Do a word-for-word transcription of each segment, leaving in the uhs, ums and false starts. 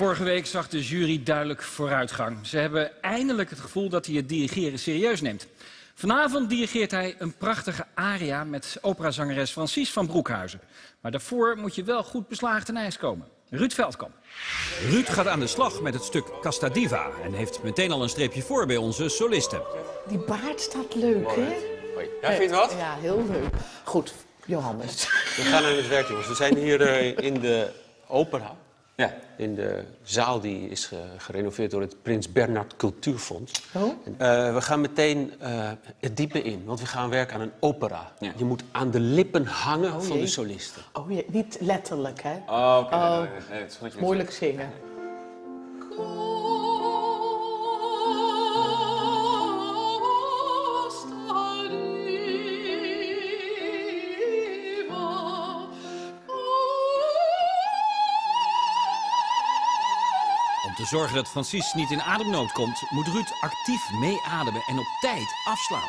Vorige week zag de jury duidelijk vooruitgang. Ze hebben eindelijk het gevoel dat hij het dirigeren serieus neemt. Vanavond dirigeert hij een prachtige aria met operazangeres Francis van Broekhuizen. Maar daarvoor moet je wel goed beslagen ten ijs komen. Ruud Veldkamp. Ruud gaat aan de slag met het stuk Casta Diva en heeft meteen al een streepje voor bij onze solisten. Die baard staat leuk, hè? Hoi. Ja, vind je het wat? Ja, heel leuk. Goed, Johannes. We gaan aan het werk, jongens. We zijn hier uh, in de opera. Ja. In de zaal die is uh, gerenoveerd door het Prins Bernhard Cultuurfonds. Oh? Uh, we gaan meteen uh, het diepe in, want we gaan werken aan een opera. Ja. Je moet aan de lippen hangen oh, van jee. de solisten. Oh jee, niet letterlijk, hè? Oh, oké. Okay. Oh, Nee, nee, nee, het is goed. moeilijk zingen. Om te zorgen dat Francis niet in ademnood komt, moet Ruud actief meeademen en op tijd afslaan.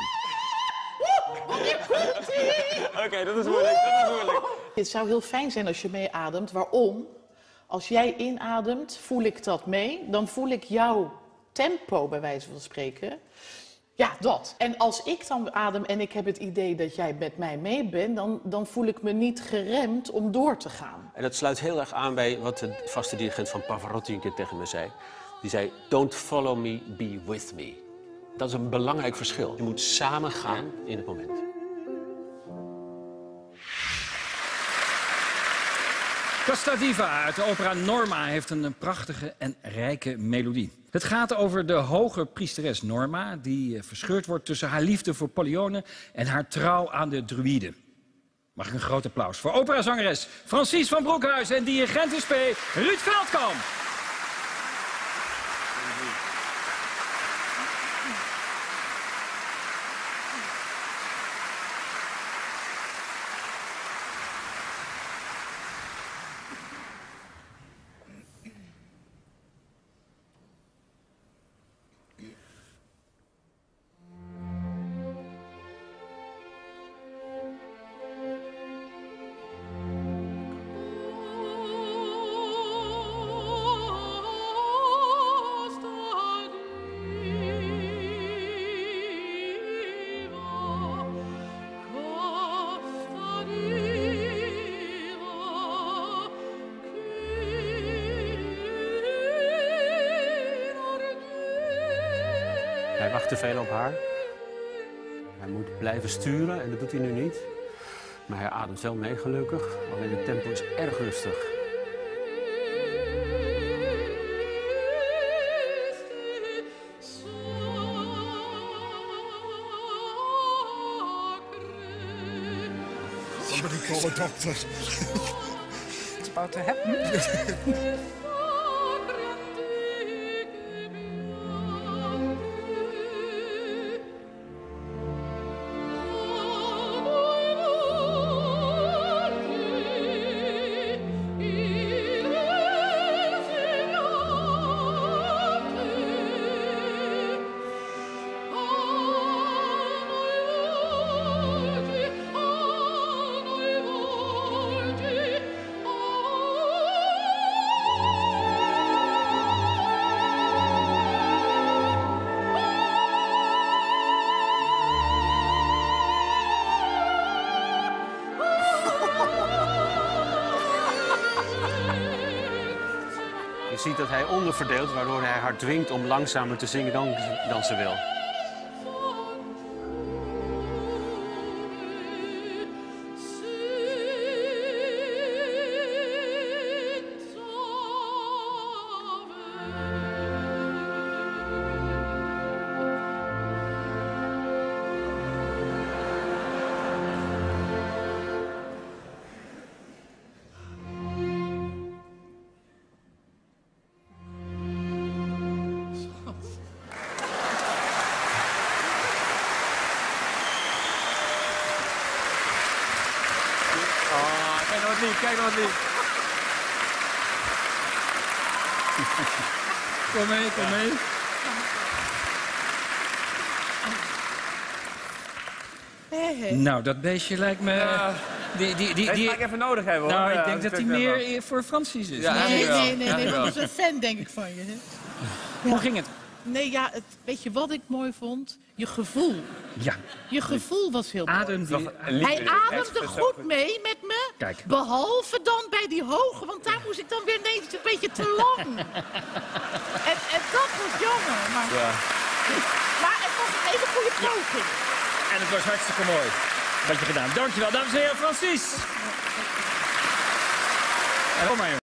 Oké, okay, dat is moeilijk, dat is moeilijk. Het zou heel fijn zijn als je meeademt. Waarom? Als jij inademt, voel ik dat mee. Dan voel ik jouw tempo, bij wijze van spreken. Ja, dat. En als ik dan adem en ik heb het idee dat jij met mij mee bent, dan, dan voel ik me niet geremd om door te gaan. En dat sluit heel erg aan bij wat de vaste dirigent van Pavarotti een keer tegen me zei. Die zei, don't follow me, be with me. Dat is een belangrijk verschil. Je moet samen gaan in het moment. Casta Diva uit de opera Norma heeft een prachtige en rijke melodie. Het gaat over de hoge priesteres Norma, die verscheurd wordt tussen haar liefde voor Pollione en haar trouw aan de druïden. Mag ik een groot applaus voor operazangeres Francis van Broekhuizen en dirigent in spe Ruud Veldkamp. Hij wacht te veel op haar. Hij moet blijven sturen en dat doet hij nu niet. Maar hij ademt wel mee, gelukkig. Alleen het tempo is erg rustig. Somebody call a doctor. It's about to happen. Je ziet dat hij onderverdeelt, waardoor hij haar dwingt om langzamer te zingen dan, dan ze wil. Kijk naar wat lief, kijk naar wat lief. Kom mee, kom mee. Hé, hé. Nou, dat beestje lijkt me... Ja. Die, die, die, Dat die, ga ik even nodig hebben, hoor. nou, ik Ja, denk dat hij natuurlijk wel. meer voor Francis is. Ja, Nee, eigenlijk wel. nee, nee, nee, Eigenlijk dat wel. is een fan, denk ik, van je. Hè? Hoe ging het? Nee, ja, het, weet je wat ik mooi vond? Je gevoel. Ja, Je gevoel was heel mooi. adem die... Een liedje, Hij echt, ademde dat is zo goed mee met me. Kijk. Behalve dan bij die hoge, want daar moest ik dan weer ineens een beetje te lang. en, en dat was jammer. Maar, Ja. maar het was een hele goede poging. En het was hartstikke mooi wat je gedaan. Dankjewel, dames en heren, Francis. En kom maar, jongen.